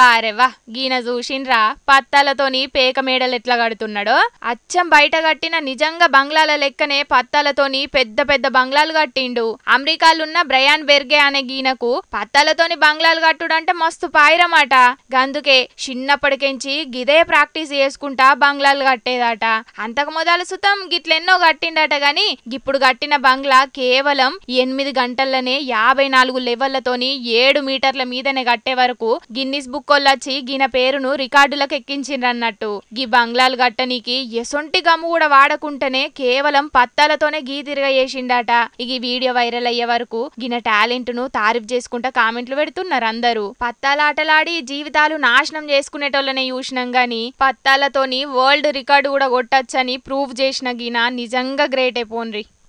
వారెవా గీన చూసిండ్రా పత్తాలతోని పేక మేడలు ఎట్లా కడుతున్నాడో. అచ్చం బయట కట్టిన నిజంగా బంగ్లాల లెక్కనే పత్తాలతోని పెద్ద పెద్ద బంగ్లాలు కట్టిండు. అమెరికాలున్న బ్రయాన్ బెర్గే అనే గీనకు పత్తాలతోని బంగ్లాలు కట్టుడంటే మస్తు పాయిరమాట. గందుకే చిన్నప్పటికెంచి గిదే ప్రాక్టీస్ చేసుకుంటా బంగ్లాలు కట్టేదట. అంతకు మొదలు సుతం గిట్లెన్నో కట్టిండట గాని ఇప్పుడు కట్టిన బంగ్లా కేవలం 8 గంటల్లోనే 54 లెవెళ్లతోని 7 మీటర్ల మీదనే కట్టే వరకు గిన్నిస్ బుక్ వచ్చి గిన పేరును రికార్డులకు ఎక్కించిండ్రన్నట్టు. గీ బంగ్లాలు కట్టనికి ఎసొంటి గమ్ము కూడా వాడకుంటేనే కేవలం పత్తాలతోనే గీ తిరగ చేసిండట. ఈ వీడియో వైరల్ అయ్యే వరకు గిన టాలెంట్ ను తారీఫ్ చేసుకుంటా కామెంట్లు పెడుతున్నారు అందరూ. పత్తాలాటలాడి జీవితాలు నాశనం చేసుకునేటోళ్ళనే చూసినాం గాని పత్తాలతోని వరల్డ్ రికార్డు కూడా కొట్టచ్చని ప్రూవ్ చేసిన గిన నిజంగా గ్రేటే పోన్రి.